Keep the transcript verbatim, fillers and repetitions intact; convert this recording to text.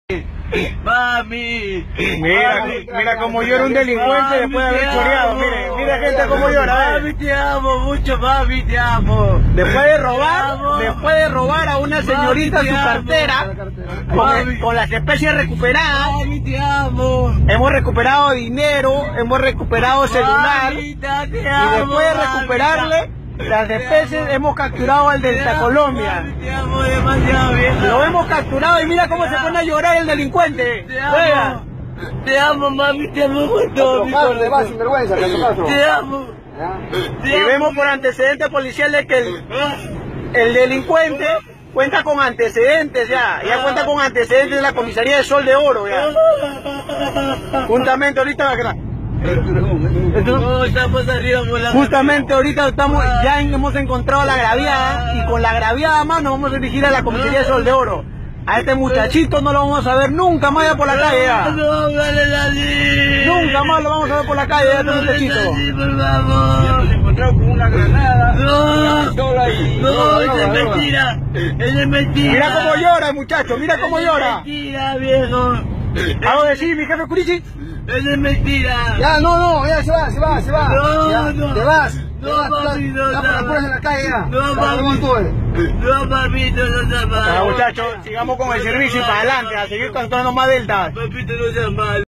Mami, mira, mami, mira cómo llora un delincuente mami, después de haber choreado. Mire, mira gente cómo llora. Mami, te amo mucho, mami, te amo. Después de robar, después de robar a una señorita Mami, su amo. cartera, con, Mami. con las especies recuperadas, Mami, te amo. hemos recuperado dinero, hemos recuperado celular, Mamita, te y amo, después de mamita. recuperarle las especies hemos capturado al de Te amo, Colombia. mami, te amo demasiado, vieja. Lo hemos capturado y mira cómo se pone a llorar el delincuente. Te amo. Juega. Te amo, mami, te amo con todo mi corazón. Sinvergüenza, Te amo. Te Y amo. vemos por antecedentes policiales que el, el delincuente cuenta con antecedentes ya, ya cuenta con antecedentes de la comisaría de Sol de Oro ya. Juntamente ahorita No, estamos arriba por la Justamente ahorita estamos, ya hemos encontrado la agraviada y con la agraviada más nos vamos a dirigir a la comisaría de Sol de Oro. A este muchachito no lo vamos a ver nunca más ya por la calle ya. No, dale así. Nunca más lo vamos a ver por la calle ya, este No, muchachito. así, por favor. encontrado con una granada. No, Solo ahí. no, eso es mentira. Eso es mentira. Mira cómo llora el muchacho, mira cómo Eso es llora. mentira, viejo. Hago decir, mi jefe Curichi. Eso es mentira. Ya, no, no, ya se va, se va, se va. No, ya, no. Te vas. No, te vas, papi, te no, vas, ya por las no. puertas de la calle ya. No, Ya, papi. vamos todos. No, papito, no seas malo. Bueno, muchachos, sigamos con el servicio y para adelante, a seguir cantando más deltas. Papito, no seas malo.